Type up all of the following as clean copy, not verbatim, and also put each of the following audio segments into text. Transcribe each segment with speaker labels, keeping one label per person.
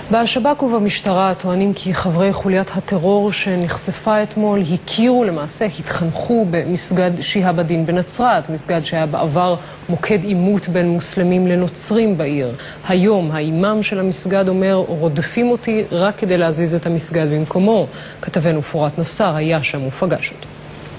Speaker 1: בשב"כ ובמשטרה טוענים כי חברי חוליית הטרור שנחשפה אתמול הכירו, למעשה התחנכו במסגד שיהב א-דין בנצרת, מסגד שהיה בעבר מוקד עימות בין מוסלמים לנוצרים בעיר. היום האימאם של המסגד אומר, רודפים אותי רק כדי להזיז את המסגד במקומו. כתבנו פורת נסר היה שם ופגש אותו.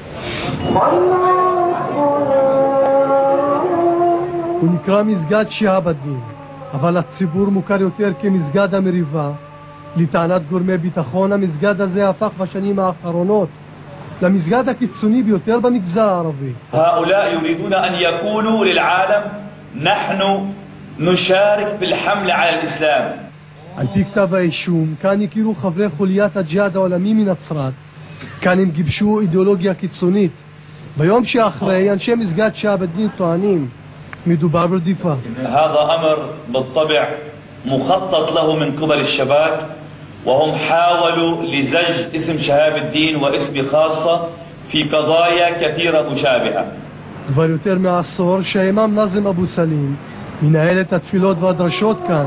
Speaker 2: הוא נקרא מסגד שיהב א-דין, אבל הציבור מוכר יותר כמסגד המריבה. לטענת גורמי ביטחון, המסגד הזה הפך בשנים האחרונות למסגד הקיצוני ביותר במגזר הערבי.
Speaker 3: هؤلاء يريدون أن يقولوا للعالم نحن نشارك في الحملة على الإسلام.
Speaker 2: על פי כתב האישום, כאן הכירו חברי חוליית הג'יהאד העולמי מנצרת. כאן הם גיבשו אידיאולוגיה קיצונית. ביום שאחרי, אנשי מסגד שיהב א-דין טוענים מדובר ברדיפה.
Speaker 3: هذا أمر بالطبع مخطط له من قبل الشباب وهم حاولوا لزج اسم شهاب الدين واسمي خاصة في قضايا كثيرة مشابهة.
Speaker 2: כבר יותר מעשור שהאימאם נאזם אבו סלים מנהל את התפילות והדרשות כאן.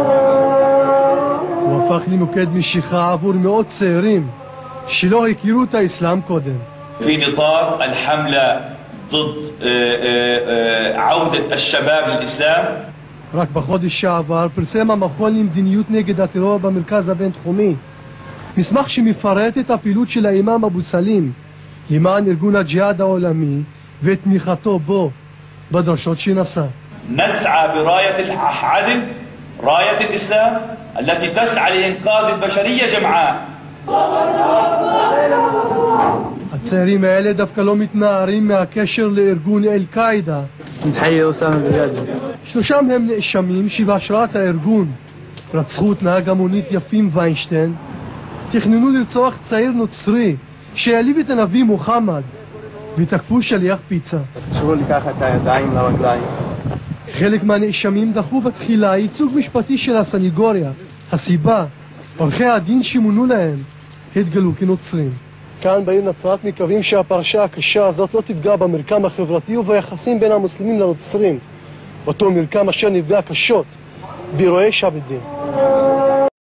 Speaker 2: הוא הפך למוקד משיכה עבור מאות צעירים שלא הכירו את האסלאם קודם.
Speaker 3: في نطاق الحملة ضد عودة الشباب للإسلام.
Speaker 2: רק בחודש שעבר פרסם המכון למדיניות נגד הטרור במרכז הבינתחומי מסמך שמפרט את הפעילות של האימאם אבו סלים למען ארגון הג'יהאד העולמי ואת תמיכתו בו בדרשות שנשא.
Speaker 3: نسعى براية العدل راية الإسلام التي تسعى لإنقاذ البشرية جمعاء.
Speaker 2: הצעירים האלה דווקא לא מתנערים מהקשר לארגון אל-קאעידה. שלושם הם נאשמים שבהשראת הארגון רצחו את נהג המונית יפים ויינשטיין, תכננו לרצוח צעיר נוצרי שהעליב את הנביא מוחמד ותקפו שליח פיצה. חלק מהנאשמים דחו בתחילה ייצוג משפטי של הסניגוריה. הסיבה, עורכי הדין שמונו להם התגלו כנוצרים. כאן בעיר נצרת מקווים שהפרשה הקשה הזאת לא תפגע במרקם החברתי וביחסים בין המוסלמים לנוצרים, אותו מרקם אשר נפגע קשות באירועי שיהב א-דין.